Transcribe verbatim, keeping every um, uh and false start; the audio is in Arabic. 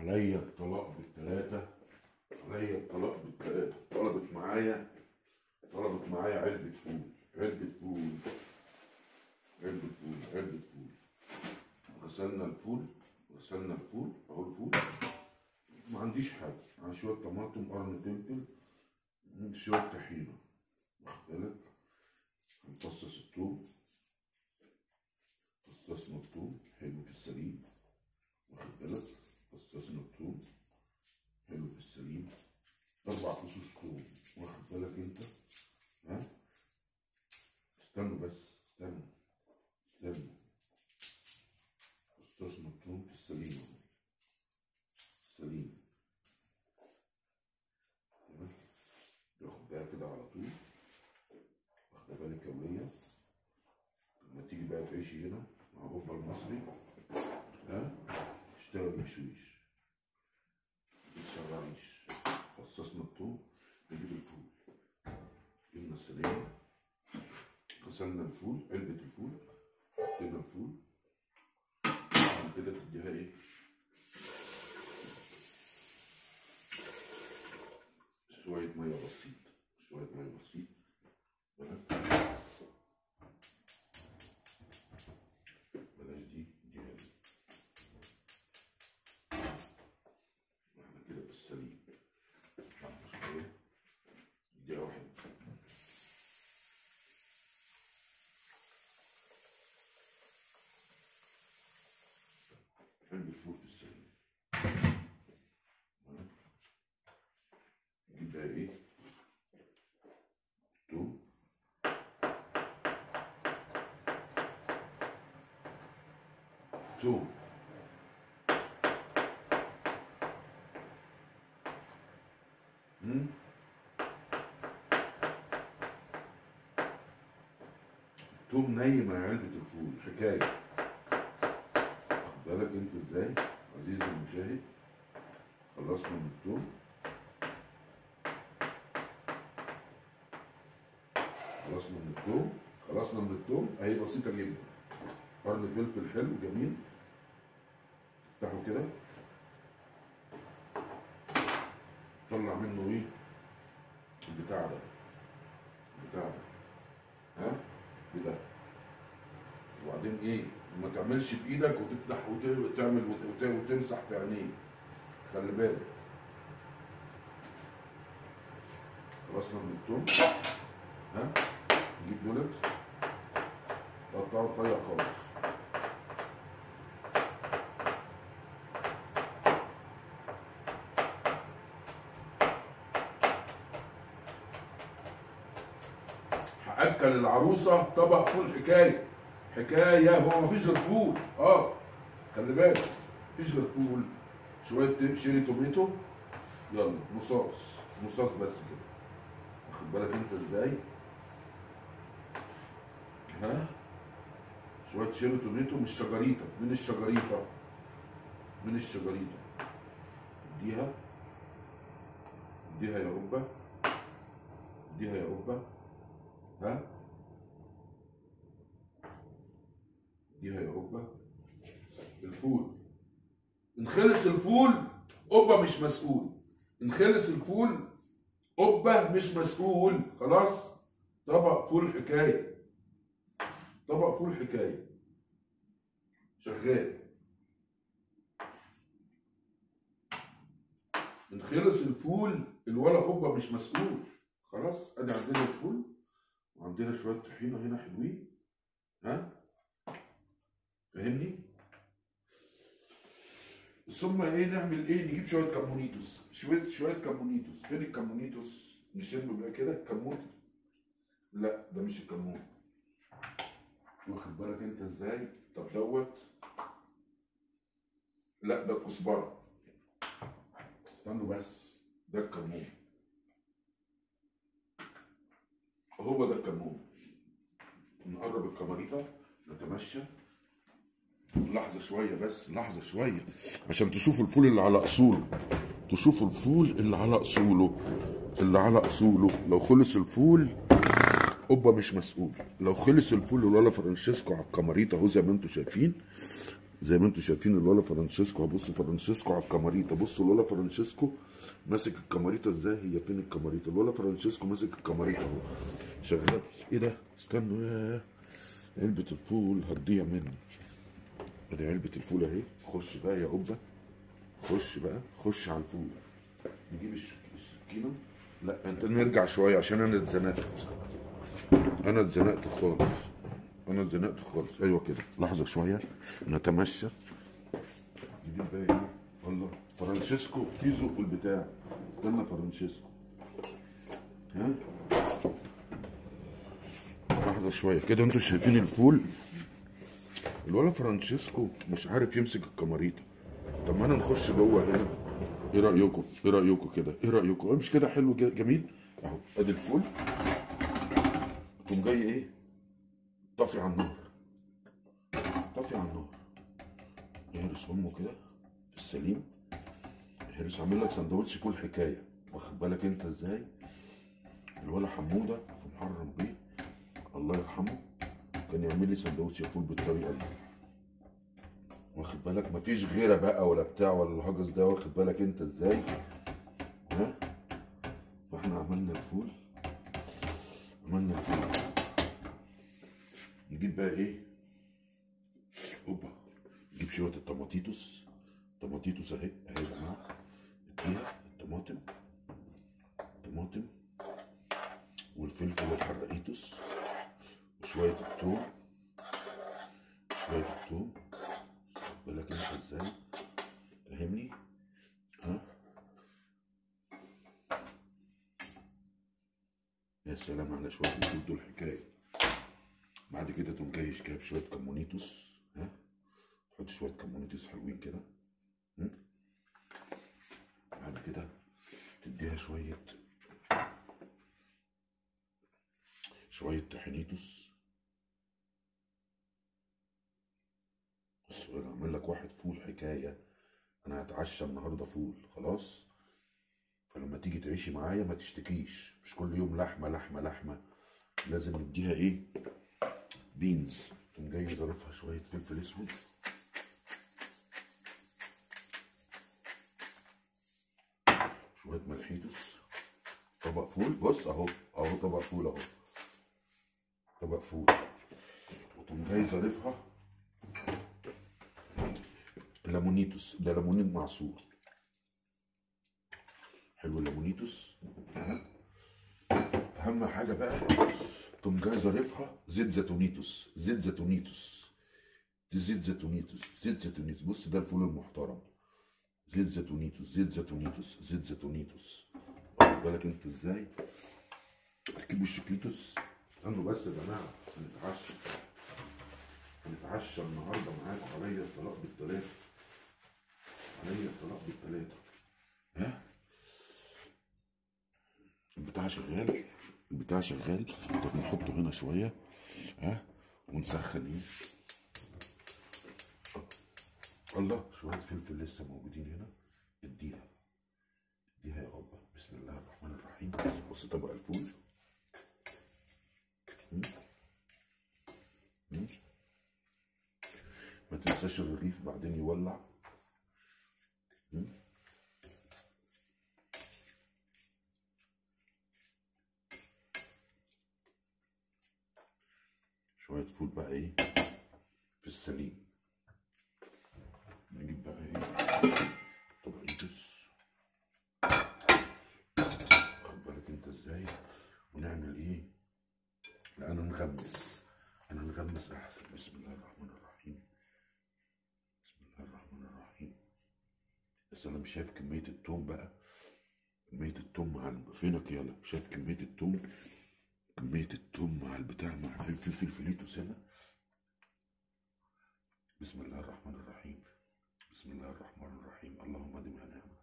عليا الطلاق بالثلاثة، عليا الطلاق بالثلاثة. طلبت معايا طلبت معايا علبة فول، علبة فول علبة فول علبة فول. غسلنا الفول غسلنا الفول اهو الفول. ما عنديش حاجة، عندي شوية طماطم، قرن فلفل، شوية طحينة، واخد بالك. هنفصص الثوم، فصصنا الثوم حلو في السليم، واخد بالك. فصصنا الثوم حلو في السليم، اربع فصوص ثوم، واخد بالك انت. ها استنوا بس، استنوا استنوا. فصصنا الثوم في السليم اهو، السليم. تاخد بقى كده على طول، واخده بالك يا وليه. لما تيجي بقى تعيشي هنا مع بابا المصري، ها اشتغلي بشويش، متسرعيش. فصصنا الثوم، نجيب الفول، جبنا الصينية، غسلنا الفول، علبة الفول، حطينا الفول، بعد كده تديها ايه؟ شوية مية بسيط، شوية مية بسيط، بلاش دي، اديها لي. احنا كده في السليم، شوية، اديها واحد. علبة الفول في السليم. نجيب بقى ايه؟ توم، توم، امم توم ني مع علبة الفول حكاية، واخد بالك انت ازاي عزيزي المشاهد. خلصنا من التوم، خلصنا من التوم خلصنا من التوم اهي، بسيطة جدا. قرن فلفل حلو جميل، افتحه كده، طلع منه ايه؟ البتاع ده، البتاع ده، ها؟ بده. وبعدين ايه؟ ما تعملش بايدك وتفتح وتعمل وتمسح في عينيك، خلي بالك. خلصنا من التوم، ها؟ نجيب دولت نقطعه رفيع خالص، هاكل العروسه طبق فول حكايه حكايه. هو مفيش غير فول، اه خلي بالك، مفيش غير فول، شويه شيري توميتو، يلا مصاص مصاص بس كده، واخد بالك انت ازاي. ها شويه شيري توميتو من الشجريطه، من الشجريطه من الشجريطه. اديها اديها يا قبه، اديها يا قبه، ها اديها يا قبه. الفول ان خلص الفول قبه مش مسؤول، ان خلص الفول قبه مش مسؤول، خلاص. طبق فول حكايه، طبق فول حكايه شغال. ان خلص الفول الولا قبه مش مسؤول، خلاص. ادي عندنا الفول، وعندنا شويه طحينه هنا حلوين، ها فاهمني. ثم ايه نعمل ايه؟ نجيب شويه كمونيتوس، شويه شويه كمونيتوس. فين الكمونيتوس؟ نشم بقى كده الكمون. لا ده مش الكمون، واخد بالك انت ازاي. طب دوت، لا ده الكزبره. استنوا بس، ده الكمون، هو ده الكمون. نقرب الكماريطه، نتمشى لحظه شويه بس، لحظه شويه، عشان تشوفوا الفول اللي على اصوله، تشوفوا الفول اللي على اصوله، اللي على اصوله. لو خلص الفول قبه مش مسؤول، لو خلص الفول الولا فرانشيسكو على الكماريطه اهو زي ما انتم شايفين، زي ما انتم شايفين الولا فرانشيسكو. هبصوا فرانشيسكو على الكاماريتا، بصوا الولا فرانشيسكو ماسك الكاماريتا ازاي. هي فين الكاماريتا؟ الولا فرانشيسكو ماسك الكاماريتا اهو شغال. ايه ده؟ استنوا، يا علبة الفول هتضيع مني. ادي علبة الفول اهي. خش بقى يا قبة، خش بقى، خش على الفول. نجيب السكينة. لا انت نرجع شوية عشان انا اتزنقت. انا اتزنقت خالص، انا اتزنقت خالص. ايوه كده، لحظة شوية نتمشى. نجيب بقى ايه؟ الله، فرانشيسكو تيزو في البتاع. استنى فرانشيسكو، ها لحظة شوية كده. انتوا شايفين الفول؟ الولا فرانشيسكو مش عارف يمسك الكاماريتا. طب ما انا نخش جوه هنا. ايه رأيكم؟ ايه رأيكم كده؟ ايه رأيكم؟ مش كده حلو جميل؟ اهو ادي الفول. تقوم جاي ايه؟ طافي على النار، طافي على النار. يهرس امه كده في السليم. يهرس عامل لك سندوتش فول حكايه. واخد بالك انت ازاي؟ الولا حموده في محرم بيه الله يرحمه كان يعمل لي سندوتش فول بالطريقه دي. واخد بالك؟ مفيش غيره بقى ولا بتاع ولا الهجس ده. واخد بالك انت ازاي؟ ها؟ فاحنا عملنا الفول، عملنا الفول. نجيب بقى ايه؟ اوبا، نجيب شويه الطماطيتوس. طماطيتوس اهي اهي يا جماعه. اديها الطماطم، طماطم والفلفل الحراقيتوس وشويه الثوم، شويه الثوم. خد بالك انت ازاي؟ فاهمني؟ ها؟ يا سلام على شويه الفول دول حكايه. بعد كده تقوم جاي جايب شويه كمونيتوس. ها؟ تحط شويه كمونيتوس حلوين كده. بعد كده تديها شويه شويه طحينيتوس. بص انا اعمل لك واحد فول حكايه. انا هتعشى النهارده فول خلاص. فلما تيجي تعيشي معايا ما تشتكيش. مش كل يوم لحمه لحمه لحمه. لازم نديها ايه؟ بينز. تقوم جاي ظرفها شويه فلفل اسود، شويه ملحيتوس. طبق فول. بص اهو اهو طبق فول اهو، طبق فول. وتقوم جاي ظرفها ليمونيتوس. ده ليمونين معصور. حلو الليمونيتوس. اهم حاجه بقى تقوم جاي ظرفها زيت زيتونيتوس. زيت زيتونيتوس، زيت زيتونيتوس، زيت زيتونيتوس. بص ده الفول المحترم. زيت زيتونيتوس، زيت زيتونيتوس، زيت زيتونيتوس. واخد بالك انت ازاي؟ تجيبوا الشيكيتوس. استنوا بس يا جماعه هنتعشى. هنتعشى النهارده معاكم. عليا الطلاق بالثلاثه، عليا الطلاق بالثلاثه. ها؟ البتاع شغال، البتاع شغال. طب نحطه هنا شويه. ها؟ ونسخن ايه؟ الله، شويه فلفل لسه موجودين هنا. اديها، اديها يا بابا. بسم الله الرحمن الرحيم. بص طبق الفول. م? م? ما تنساش الرغيف بعدين يولع. م? شوية فول بقى ايه في السليم. نجيب بقى ايه؟ طبقيتوس. خد بالك انت ازاي؟ ونعمل ايه؟ لا انا نغمس، انا نغمس احسن. بسم الله الرحمن الرحيم، بسم الله الرحمن الرحيم. بس انا مش شايف كمية التوم بقى. كمية التوم مع ال- فينك يلا؟ شايف كمية التوم؟ كمية التوم مع البتاع مع فلفل فلفليتوس هنا. بسم الله الرحمن الرحيم، بسم الله الرحمن الرحيم. اللهم ادم يا نعمة.